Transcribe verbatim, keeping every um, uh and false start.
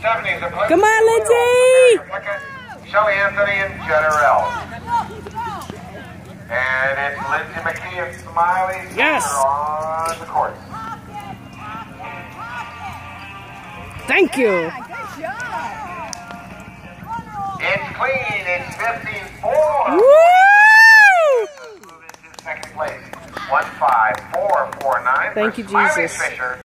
seventies. Come on, Lindsay! Shelly Anthony and Jetterell. And it's Lindsay McKee and Smiley Yes. on the court. Thank you. Yeah, good job. It's clean. It's fifteen four. Woo! Move into second place. one five four four nine. Thank you, Smiley Jesus. Fisher.